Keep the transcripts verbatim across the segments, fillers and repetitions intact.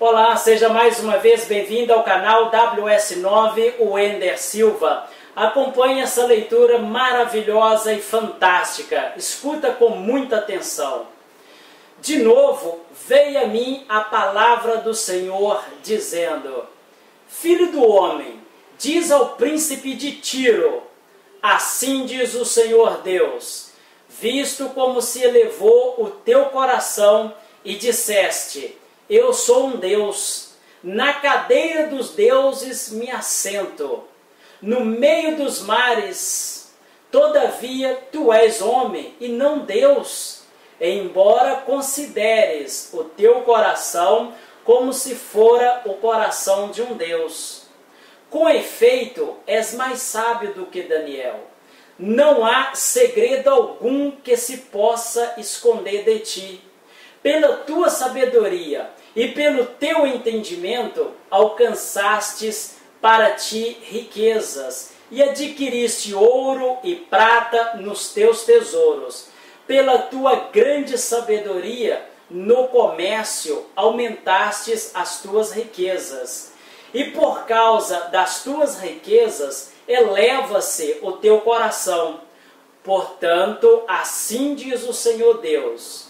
Olá, seja mais uma vez bem-vindo ao canal W S nove, o Wender Silva. Acompanhe essa leitura maravilhosa e fantástica. Escuta com muita atenção. De novo, veio a mim a palavra do Senhor, dizendo: Filho do homem, diz ao príncipe de Tiro, assim diz o Senhor Deus, visto como se elevou o teu coração e disseste: eu sou um Deus, na cadeira dos deuses me assento, no meio dos mares, todavia tu és homem e não Deus, embora consideres o teu coração como se fora o coração de um Deus. Com efeito, és mais sábio do que Daniel. Não há segredo algum que se possa esconder de ti. Pela tua sabedoria e pelo teu entendimento alcançastes para ti riquezas e adquiriste ouro e prata nos teus tesouros. Pela tua grande sabedoria no comércio aumentastes as tuas riquezas. E por causa das tuas riquezas eleva-se o teu coração. Portanto, assim diz o Senhor Deus: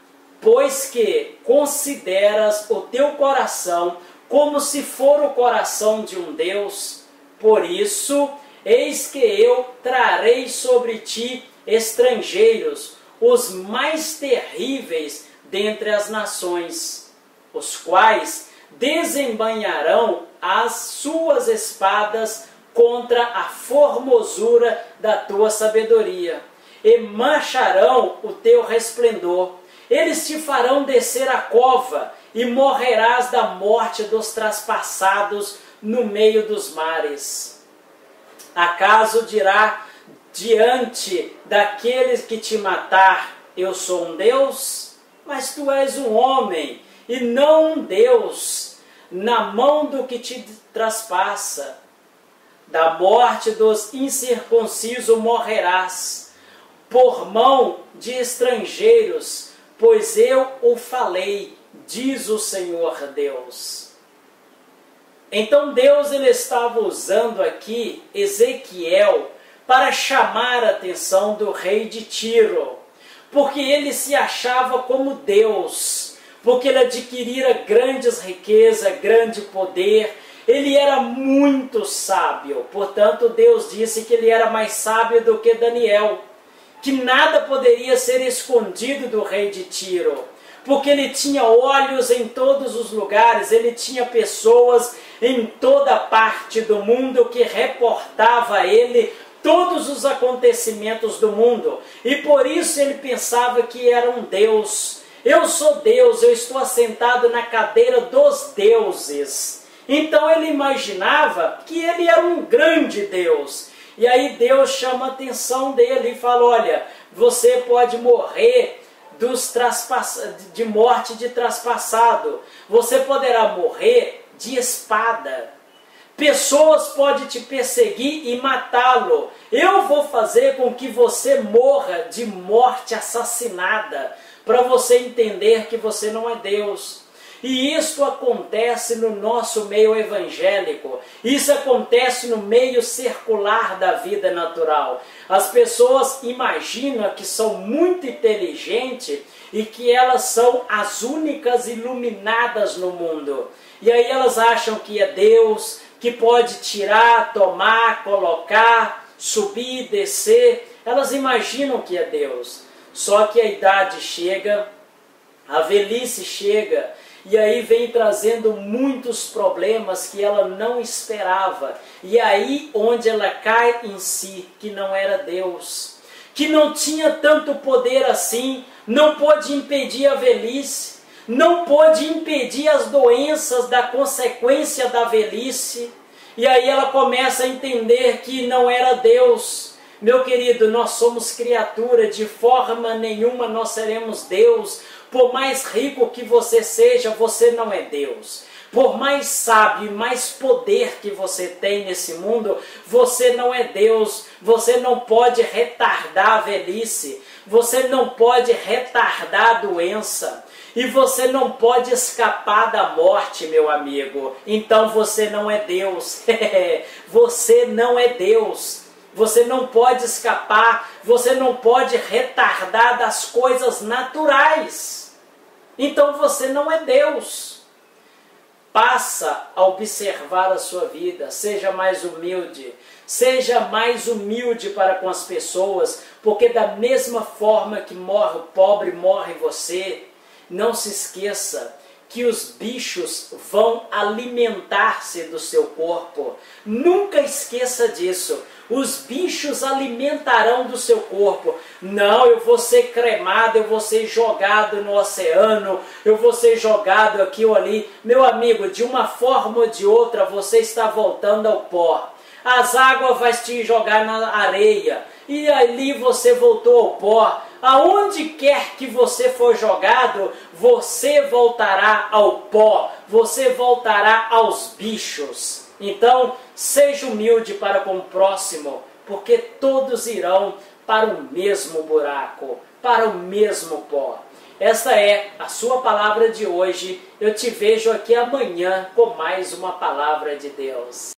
pois que consideras o teu coração como se for o coração de um Deus, por isso, eis que eu trarei sobre ti estrangeiros, os mais terríveis dentre as nações, os quais desembainharão as suas espadas contra a formosura da tua sabedoria, e mancharão o teu resplendor. Eles te farão descer a cova, e morrerás da morte dos traspassados no meio dos mares. Acaso dirá diante daqueles que te matar: eu sou um Deus? Mas tu és um homem, e não um Deus, na mão do que te traspassa. Da morte dos incircuncisos morrerás, por mão de estrangeiros, pois eu o falei, diz o Senhor Deus. Então Deus ele estava usando aqui Ezequiel para chamar a atenção do rei de Tiro, porque ele se achava como Deus, porque ele adquirira grandes riquezas, grande poder, ele era muito sábio. Portanto, Deus disse que ele era mais sábio do que Daniel, que nada poderia ser escondido do rei de Tiro, porque ele tinha olhos em todos os lugares, ele tinha pessoas em toda parte do mundo que reportava a ele todos os acontecimentos do mundo, e por isso ele pensava que era um Deus. Eu sou Deus, eu estou assentado na cadeira dos deuses. Então ele imaginava que ele era um grande Deus. E aí Deus chama a atenção dele e fala: olha, você pode morrer dos traspass... de morte de traspassado. Você poderá morrer de espada. Pessoas podem te perseguir e matá-lo. Eu vou fazer com que você morra de morte assassinada, para você entender que você não é Deus. E isso acontece no nosso meio evangélico, isso acontece no meio circular da vida natural. As pessoas imaginam que são muito inteligentes e que elas são as únicas iluminadas no mundo. E aí elas acham que é Deus, que pode tirar, tomar, colocar, subir, descer. Elas imaginam que é Deus. Só que a idade chega, a velhice chega, e aí vem trazendo muitos problemas que ela não esperava. E aí onde ela cai em si, que não era Deus, que não tinha tanto poder assim, não pôde impedir a velhice, não pôde impedir as doenças da consequência da velhice. E aí ela começa a entender que não era Deus. Meu querido, nós somos criatura, de forma nenhuma nós seremos Deus. Por mais rico que você seja, você não é Deus. Por mais sábio e mais poder que você tem nesse mundo, você não é Deus. Você não pode retardar a velhice. Você não pode retardar a doença. E você não pode escapar da morte, meu amigo. Então você não é Deus. Você não é Deus. Você não pode escapar. Você não pode retardar das coisas naturais. Então você não é Deus. Passa a observar a sua vida. Seja mais humilde. Seja mais humilde para com as pessoas. Porque da mesma forma que morre o pobre, morre você. Não se esqueça que os bichos vão alimentar-se do seu corpo. Nunca esqueça disso. Os bichos alimentarão do seu corpo. Não, eu vou ser cremado, eu vou ser jogado no oceano, eu vou ser jogado aqui ou ali. Meu amigo, de uma forma ou de outra, você está voltando ao pó. As águas vão te jogar na areia. E ali você voltou ao pó. Aonde quer que você for jogado, você voltará ao pó, você voltará aos bichos. Então, seja humilde para com o próximo, porque todos irão para o mesmo buraco, para o mesmo pó. Esta é a sua palavra de hoje. Eu te vejo aqui amanhã com mais uma palavra de Deus.